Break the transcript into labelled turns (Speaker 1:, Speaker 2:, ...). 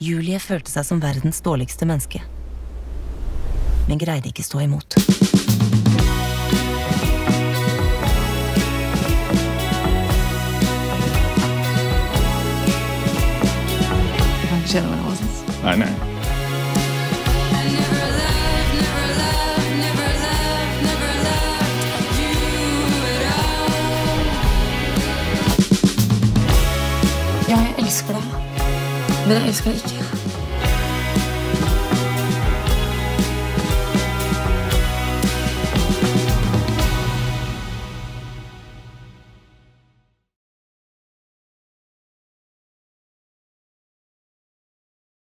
Speaker 1: Julie følte seg som verdens dårligste menneske, men greide ikke stå imot.
Speaker 2: Jeg kan ikke skjønne hva det var, synes.
Speaker 3: Nei.
Speaker 2: Ja, jeg elsker deg, men jeg elsker deg ikke.